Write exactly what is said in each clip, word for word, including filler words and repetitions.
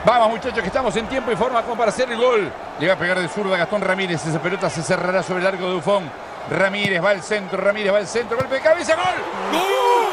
Vamos, muchachos, que estamos en tiempo y forma como para hacer el gol. Llega a pegar de zurda Gastón Ramírez. Esa pelota se cerrará sobre el arco de Buffon. Ramírez va al centro, Ramírez va al centro. Golpe de cabeza, gol. ¡Gol!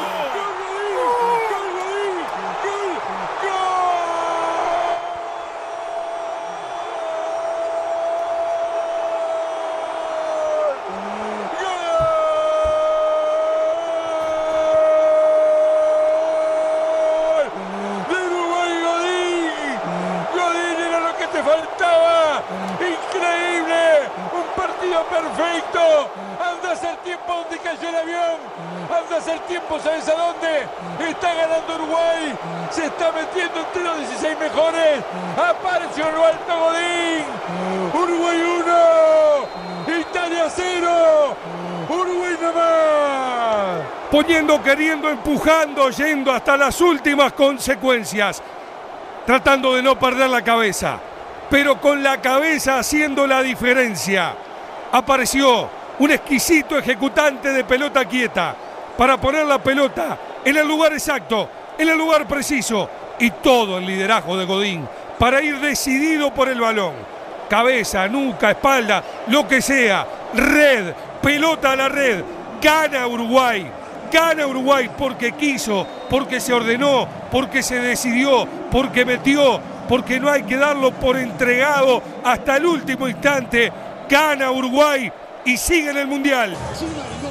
Faltaba, increíble, un partido perfecto. Andas el tiempo donde cayó el avión, andas el tiempo, ¿sabes a dónde? Está ganando Uruguay, se está metiendo entre los dieciséis mejores. Apareció Roberto Godín. Uruguay uno, Italia cero, Uruguay nada más. Poniendo, queriendo, empujando, yendo hasta las últimas consecuencias, tratando de no perder la cabeza, pero con la cabeza haciendo la diferencia. Apareció un exquisito ejecutante de pelota quieta para poner la pelota en el lugar exacto, en el lugar preciso, y todo el liderazgo de Godín para ir decidido por el balón. Cabeza, nuca, espalda, lo que sea, red, pelota a la red, gana Uruguay. Gana Uruguay porque quiso, porque se ordenó, porque se decidió, porque metió, porque no hay que darlo por entregado hasta el último instante. Gana Uruguay y sigue en el Mundial.